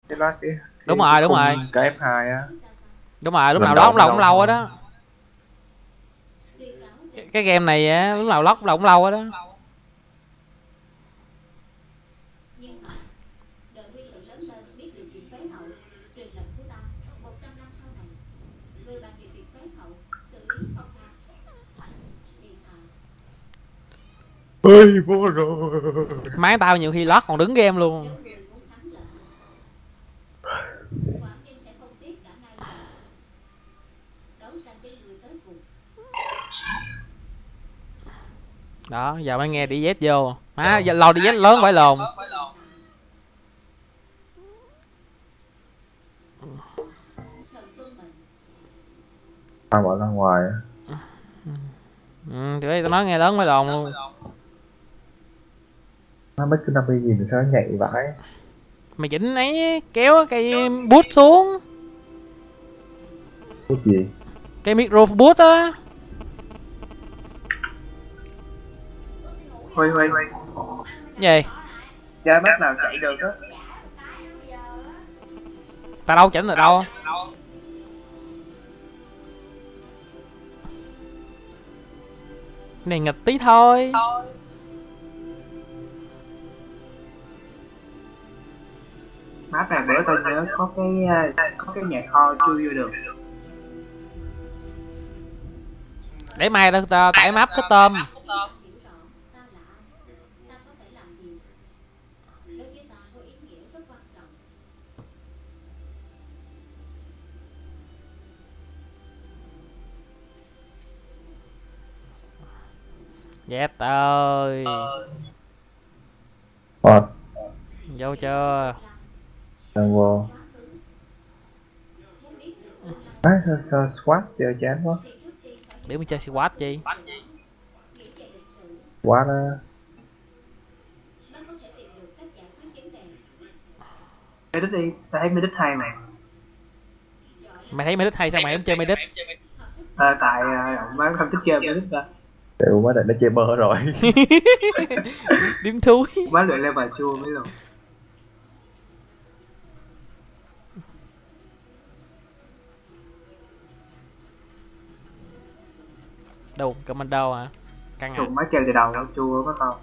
Cái đó Đúng rồi, đúng rồi. cái F2 á. Đúng rồi, lúc Lần nào đầu lót mới lâu cũng lâu lâu thôi. rồi đó. Cái game này á, lúc nào lót cũng lâu rồi đó. Ơi bố rồi. Máy tao nhiều khi lót còn đứng game luôn. Đó, giờ mới nghe DZ vô. Má, giờ lò DZ lớn phải lồn. Tao bỏ ra ngoài á. Ừ, tụi tao nói nghe lớn phải lồn luôn. Nó mấy cái 50 gì mà sao nó nhạy vãi. Mày chỉnh ấy, kéo cây bút xuống. Cái gì? Cây micro bút á. Huy Huy Gì? chơi map nào chạy được á. Tao đâu chỉnh được đâu. Này nghịch tí thôi. Map này bữa tao nhớ có cái nhà kho chưa vô được. Để mai tao tải map cái tôm. Yes ơi. Ờ, Vô chưa? đang vô. Á, sao squat chơi chán quá. Biểu mình chơi squat chi? Quá đó. Medic đi, tao thấy Medic hay mà. Mày thấy Medic hay sao mày không chơi Medic? Tại ông má không thích chơi Medic ta. Tiểu quá định nó chơi bơ rồi. Điếm thúi. Má luyện level chua mấy luôn. Đâu, commando hả? Căng à? Trùng má chơi từ đầu đâu chua quá con.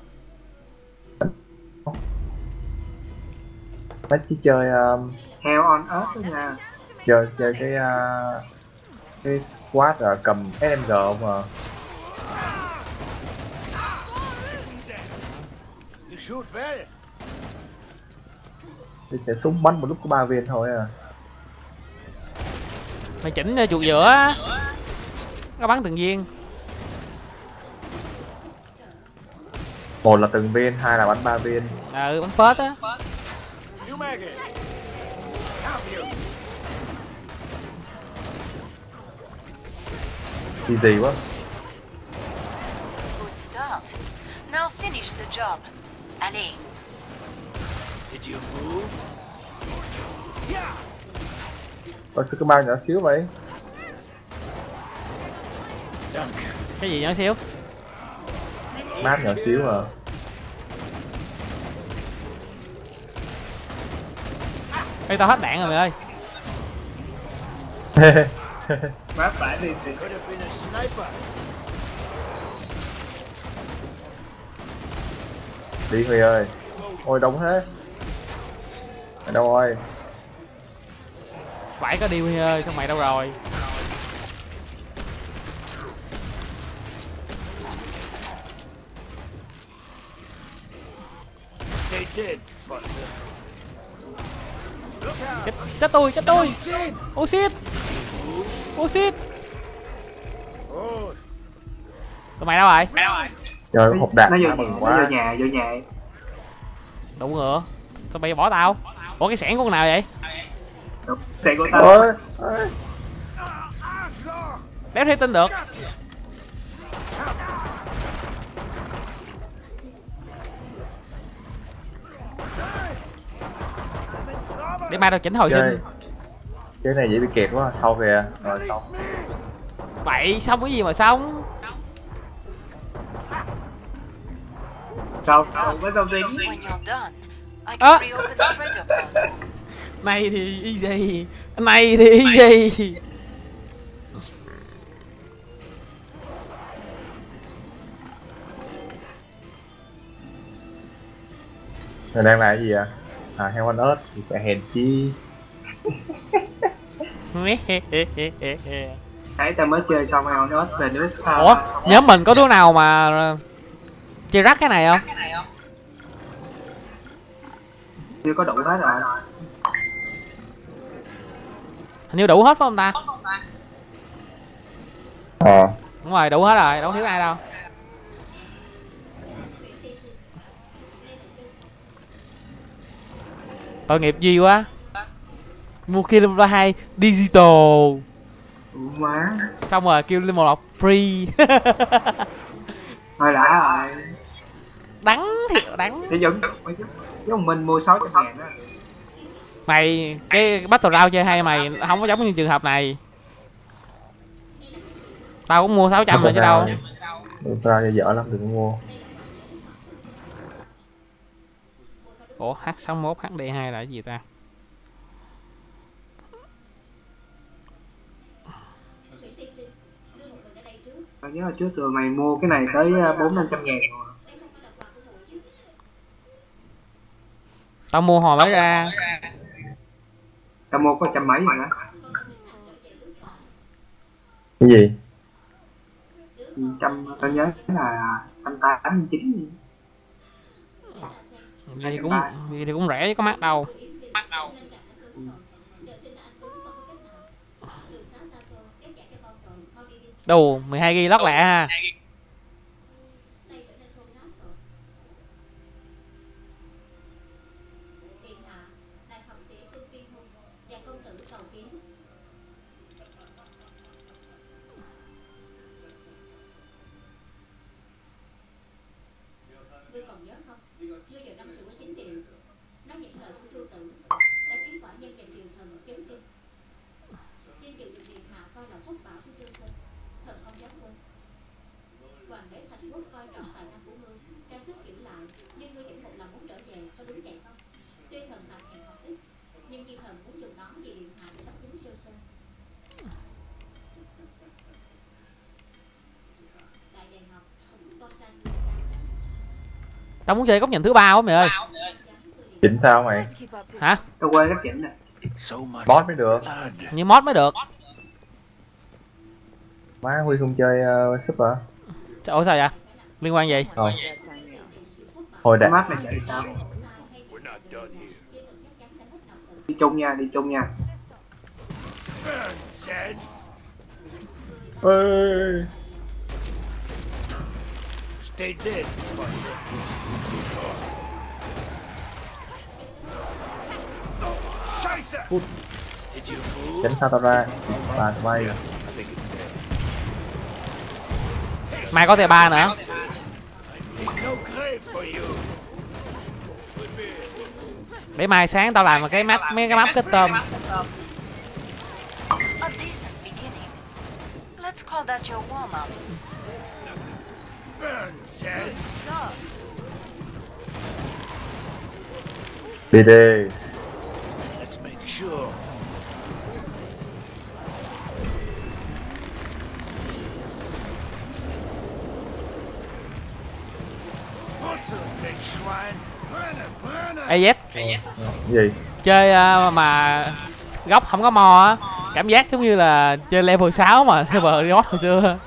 Nó chỉ chơi Hell on Earth đó nha. chơi cái squat rồi cầm SMG mà. Thì sẽ súng bắn một lúc có 3 viên thôi à. Mày chỉnh chuột giữa á. Nó bắn từng viên. Một là từng viên, hai là bắn 3 viên. Ừ, bắn phết á. Gì quá. Good start. Now finish the job. Allez. Did you move? Ôi sao cái bao nhỏ xíu vậy? Cái gì nhỏ xíu? Map nhỏ xíu à. Ê, tao hết đạn rồi mày ơi. Map phải đi thì Could have been a sniper. Đi Huy ơi. Ôi đông thế. Ở đâu rồi? Phải có đi Huy ơi, con mày đâu rồi? They did, Fuzzer. Chết tôi, chết tôi. Oh shit. Oh shit. Tụi mày đâu rồi? Trời hộp đạn nó đã vô mừng nhà, quá. vô nhà. Đủ ngựa. Sao mày bỏ tao? Ủa cái xẻng của con nào vậy? Xe của tao. Ôi. Đéo thể tin được. Để mai tao chỉnh hồi sinh. Cái này dễ bị kẹt quá, sau kìa. Rồi xong. Vậy xong cái gì mà xong? Không, mới xong tiếng. When you're done, I can reopen the treasure vault. Này thì easy. Này thì easy. Mày đang làm cái gì à? À heo anh ớt thì phải hèn chi. Nãy ta mới chơi xong rồi nó về nước. Ủa, nhóm mình có đứa nào mà chơi rắc cái này không? Chưa có đủ hết rồi. Hình như đủ hết phải không ta? Đúng rồi, đủ hết rồi, đâu thiếu ai đâu. Tội nghiệp gì quá. Mua kia level 2 digital. Má. Xong rồi kêu level 1 free. Thôi đã rồi. Đắng thiệt đắng. Để giống mình mua 600.000 á. Mày cái battle round chơi hay mày không có giống như trường hợp này. Tao cũng mua 600 rồi chứ đâu. Ra cho dở lắm đừng mua. Ủa H61 HD2 là cái gì ta? Tao nhớ là trước tụi mày mua cái này tới 400-500 ngàn rồi. Tao mua hồi mới ra. Tao mua có 100 mấy rồi đó. Cái gì? Tao nhớ là 189. Vậy thì cũng rẻ chứ có mắc đâu. Đồ 12GB lót lẹ ha. Tao muốn chơi góc nhìn thứ ba quá mày ơi. Chỉnh sao mày? Hả? Tao quên cách chỉnh nè. Boss mới được. Như mod mới được. Má Huy không chơi super. Ủa sao vậy? Liên quan gì? Không. Hồi đã. Mắt này chạy sao? Đi chung nha, đi chung nha. Ê. Stay dead. Did you move? Tránh sao tao ra. Bà bay. Mai có T3 nữa. No grave for you. Để mai sáng tao làm cái map mấy cái map kết tôm. A decent beginning. Let's call that your warm-up. Đi đi. Let's make sure. AZ. Gì? Chơi mà góc không có mo á, cảm giác giống như là chơi level 6 mà server Riot hồi xưa.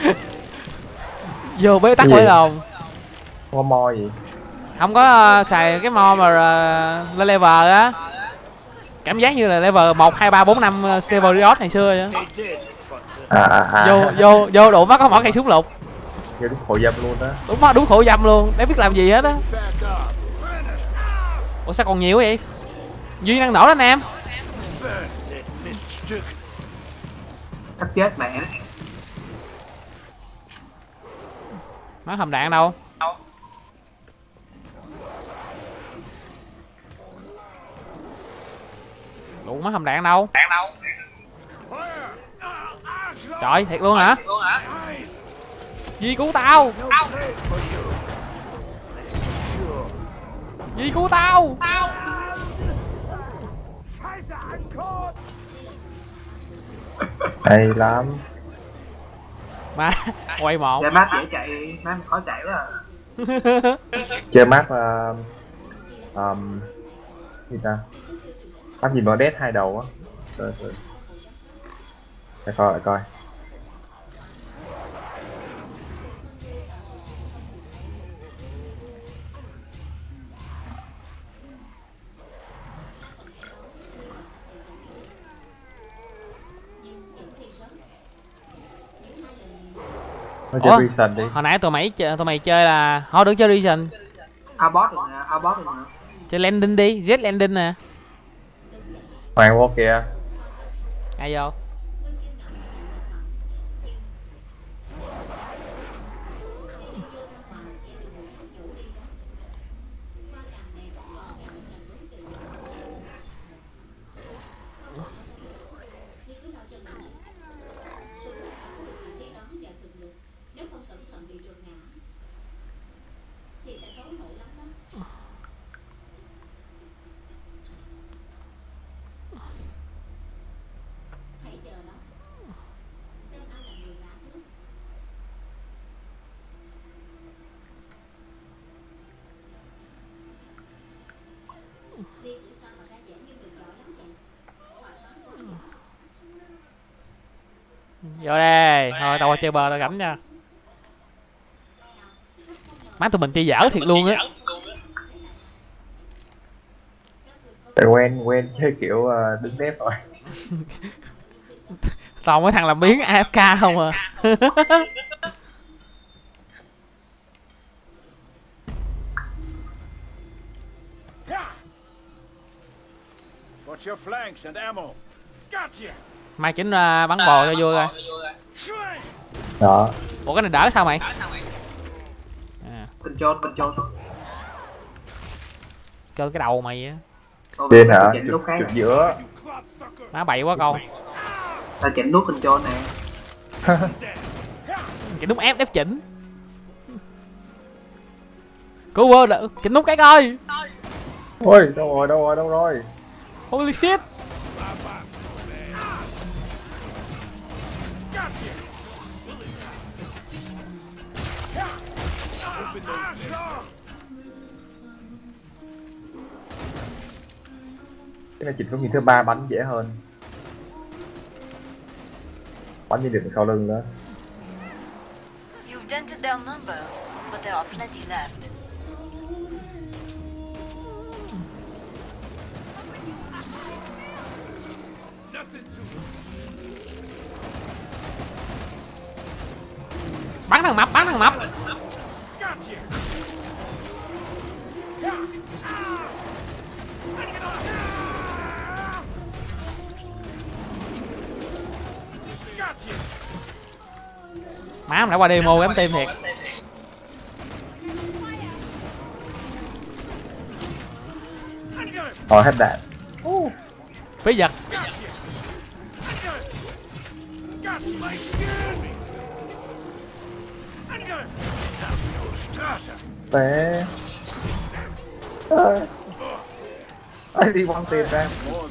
Vô bế tắc với lòng. Không có mo gì? Không có xài cái mo mà lên level á. Cảm giác như là level 1, 2, 3, 4, 5 server Riot ngày xưa vậy. Vô đủ mắt có mỗi cây súng lục. Vô đúng khổ dâm luôn á. Đúng đó, đúng khổ dâm luôn, để biết làm gì hết á. Ủa sao còn nhiều vậy? Duy đang nổ đó anh em. Sắp chết mẹ. Má hầm đạn đâu? Đủ má hầm đạn đâu? Trời, thiệt luôn hả? Duy cứu tao. Duy cứu tao. Hay lắm. Má quay một. Chơi map dễ chạy, map khó chạy quá à. Chơi map gì ta, map gì mà dead hai đầu á. Để coi lại coi. Nó chơi Reason đi. Hồi nãy tụi mày chơi là thôi đừng chơi Reason. Abort rồi nè, Abort rồi nè. Chơi Landing đi, Jet Landing nè. Hoàng vô kìa. Ai vô? Vô đây, thôi tao qua chơi bờ tao gắm nha. Má tụi mình chơi dở thiệt luôn á. Tại quen chơi kiểu đứng nép rồi. Toàn mấy thằng làm biến AFK không à. Watch your flanks and ammo. Gotcha. Mai chỉnh ra bắn bò cho vui coi. Đó. Ủa cái này đỡ sao mày? Control. Cho cái đầu mày á. Điên hả? Chỉnh nút khác. Trực giữa. Má bậy quá con. Ta chỉnh nút control nè. Chỉnh nút F chỉnh. Cứu quơ chỉnh nút cái coi. Ôi đâu rồi. Holy shit. Cái này chỉnh có nhìn thứ ba bắn dễ hơn. Bắn như được sau lưng đó. You've dented their numbers, but there are plenty left. Bắn thằng mập. Má em đã qua demo ém tim thiệt. Rồi hết đạn. Phí giật. Té. Ai đi băng tiền ra.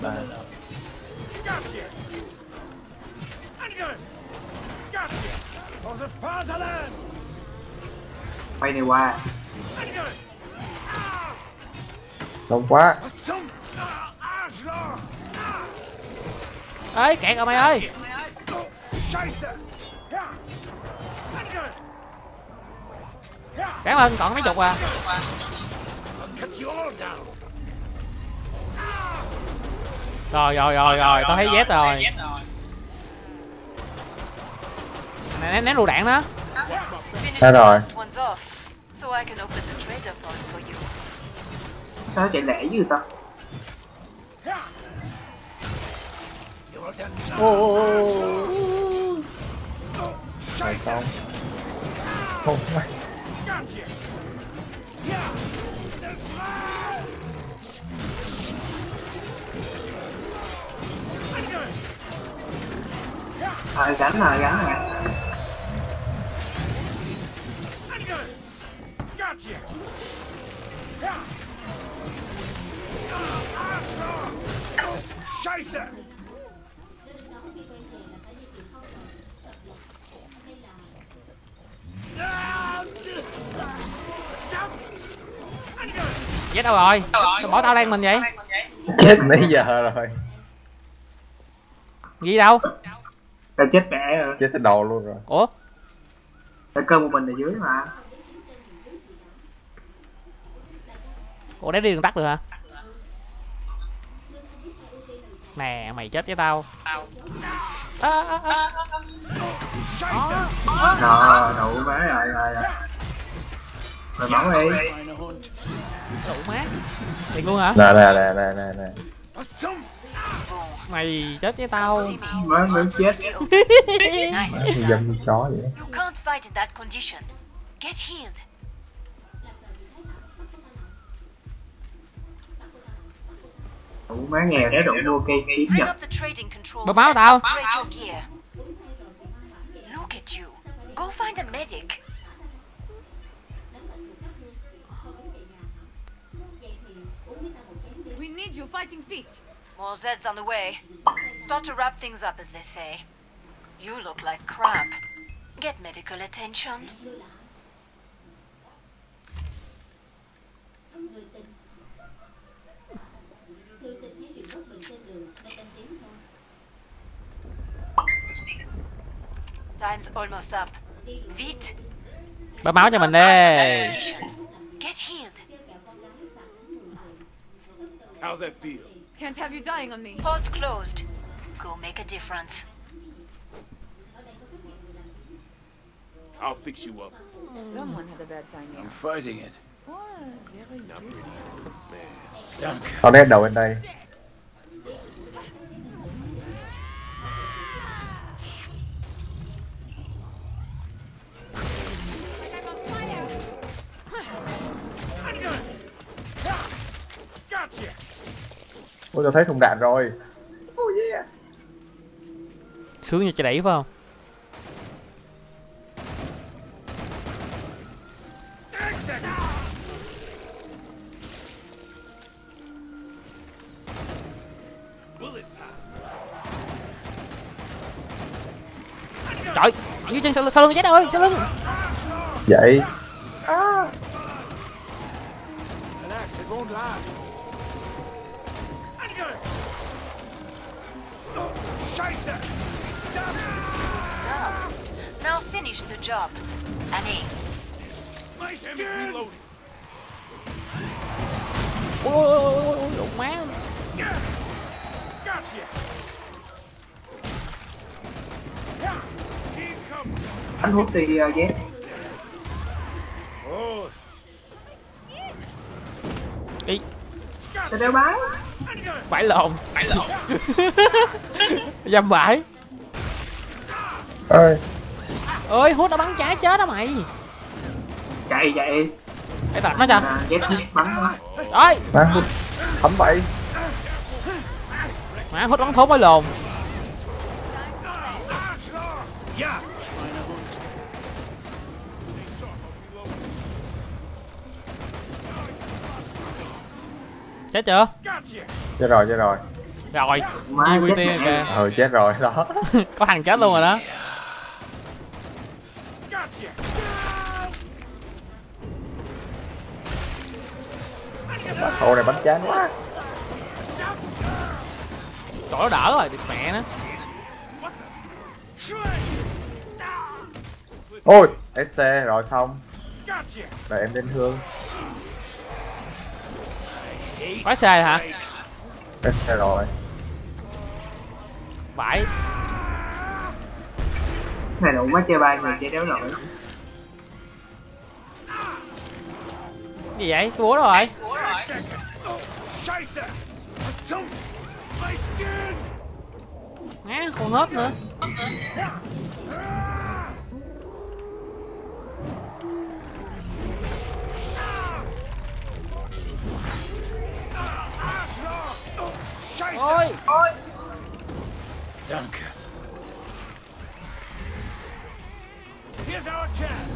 Quay này qua. Đông quá. Ê kẹt rồi mày ơi. Cán lên còn mấy chục à. Rồi tao thấy Z rồi. Này ném lựu đạn đó. Thế rồi. Sao chạy lẻ dữ ta? Rồi xong. Không may. Gắn rồi. Scheiße! Chết đâu rồi? Sao bỏ tao đang mình vậy? Chết nãy giờ rồi. Gì đâu? Tao chết trẻ rồi. Chết tới đầu luôn rồi. Ủa? Tao cơ một mình ở dưới mà. Ủa đấy đi đường tắt được hả? Nè mày chết với tao. Rồi đủ má rồi. Rồi bắn đi. Đủ má. Tiền luôn hả? Nè. Mày chết với tao. Má mới chết. Nice. Dâm như chó vậy. You can't fight in that condition. Get healed. Đủ má nghèo để đủ mua cây kiếm Bring nhật. up the trading controls Bấm máu and tao. upgrade your gear. Look at you. Go find a medic. We need you fighting fit. More Zeds on the way. Start to wrap things up, as they say. You look like crap. Get medical attention. Time's almost up. Vite. Bấm máu cho mình đi. Condition. Get healed. How's that feel? Can't have you dying on me. Port's closed. Go make a difference. I'll fix you up. Someone had a bad time here. I'm fighting it. Or a very good. Danke. Tao nét đầu bên đây. Gotcha. Ôi tao thấy thùng đạn rồi. Sướng như chạy đẩy phải không? Trời, dưới chân sau lưng chết ơi, sau lưng. Vậy. Relax, it won't last. Scheiße! Stop! Start. Now finish the job. And aim. My skin! Ôi, đụng má. Gotcha! Incoming! Anh hút thì Z. Oh, Đi, Tao đeo bái. vãi lồn. Dâm vãi. Ơi. Ơi, hút nó bắn trái chết đó mày. Chạy. Để tập nó cho. Z bắn nó. Rồi, Má hút. Thấm bậy. má hút bắn thốn mới lồn. yeah! Chết chưa? Gotcha! Chết rồi. Rồi, Má GVT chết kìa. Ừ chết rồi đó. Có thằng chết luôn rồi đó. Gotcha! Bà thô này bánh chán quá. Chỗ nó đỡ rồi, địt mẹ nó. Ôi SC rồi xong. Gotcha! Rồi em lên hương. Quá xe hả? SC rồi. Vãi. Này đủ má chơi bay mà chơi đéo nổi. Gì vậy? Cái búa đâu rồi? Scheiße! Zum... My skin! Má, còn hết nữa. Scheiße! Ôi, Danke. Here's our chance.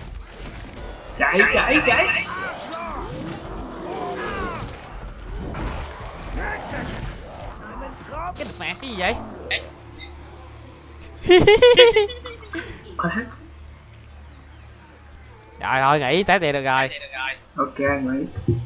Chạy. I'm in trouble. Cái đực nạt cái gì vậy? Rồi thôi nghỉ té tiền được rồi. Ok, nghỉ.